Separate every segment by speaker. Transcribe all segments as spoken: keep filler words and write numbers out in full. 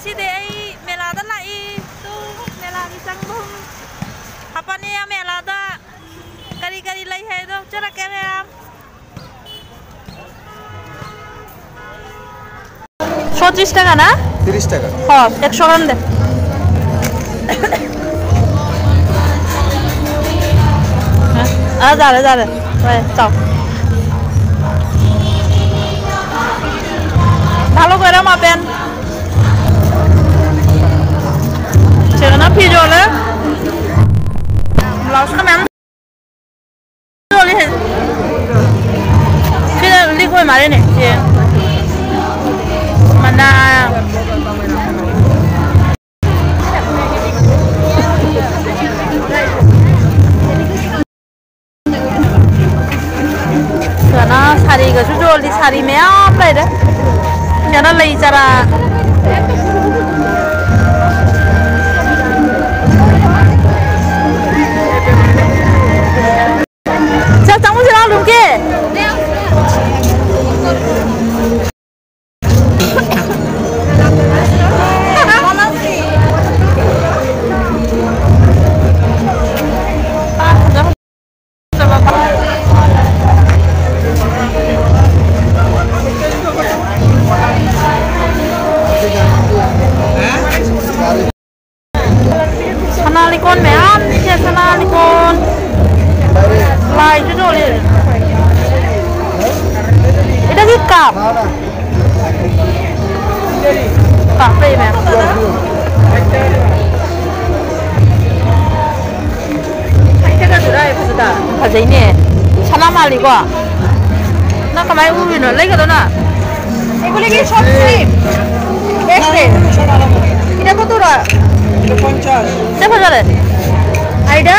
Speaker 1: ngasi deh mela dah lah itu mela di Sangbong apa nih ya mela dah kari-kari lagi hai tuh cara kayak পঁচিশ টাকা না তিরিশ টাকা হ্যাঁ একশো গ্রাম দে আ যাবে যাবে ওই চাও ভালো করে মাপেন সেটা ভিজলে ব্লাউজ কামেন জলি হে ফিরে লিখো মারে নে mana karena sari gak jual di sari me apa ya karena lagi cara siapa kamu sih lalu ke Sanalikon mean, ya sanalikon. Lah itu dulu. Itu sih kap. Kafe me. Ini kan sudah ya sudah. Ada ini. Sana mali gua. Nak kemana ubi no? Lagi tu na. Ibu lagi short sleeve. Extra. Ini apa tu lah? পঞ্চাশ দেখো চলে আইডা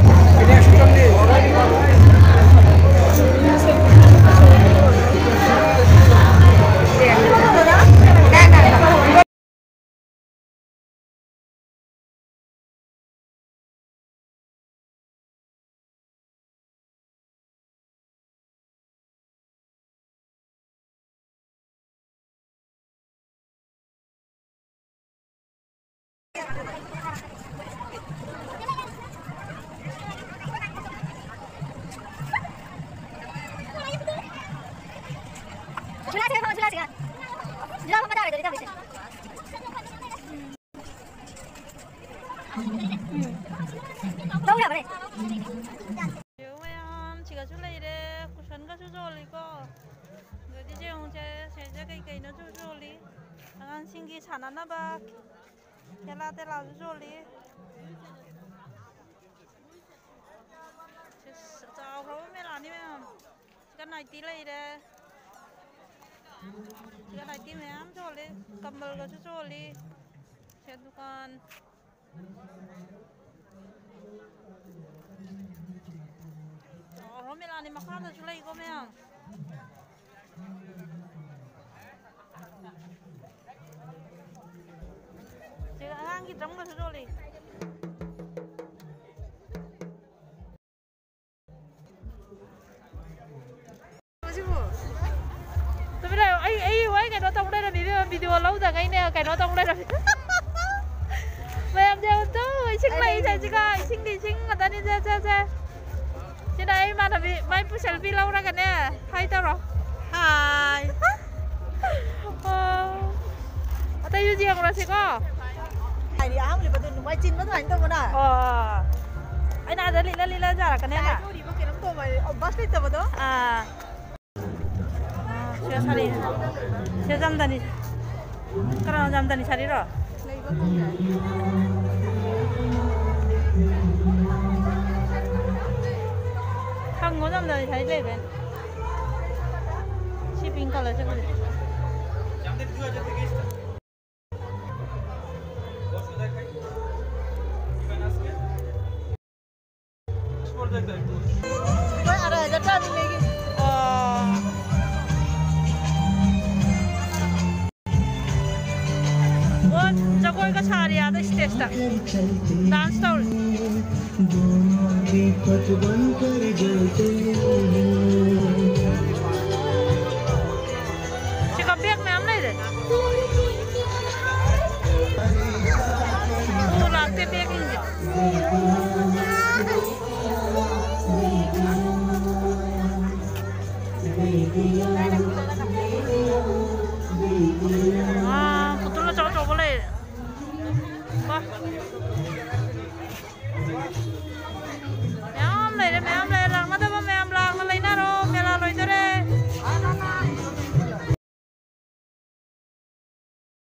Speaker 1: 신기 잘하나 봐. 걔라들 아주 좋리. 자, 그러면 아니면 시간 날 뛰래 이래. 시간 날 뛰면 안 좋리. cầm bờ cho 좋리. 제 두간. 자, 그러면 아니면 하나 줄래 이거면. 제가 한기 정도 조절이. Tôi biết là ấy ấy ấy cái nó trong đây là video video lâu rồi cái này cái nó trong đây là. Mày em theo chứ, xin này chạy chứ coi, xin đi xin mà ta đi ra ra ra. Trên đây mà là bị mày phụ selfie lâu ra cái này, hay tao rồi. Hi. Ở đây như gì rồi chị có? Này đi áo thì bắt đầu quay chín nó thành tôi mà. Ờ. Anh nào đấy lila lila ra cái này à? Đi vào cái nấm tôm mà ông bắt đi tao vào đó. À. Chưa sao đi? Chưa dám ta đi. Cái nào dám ta đi sao đi rồi? Không có dám ta đi thấy lên bên. Shipping color chứ không? Dance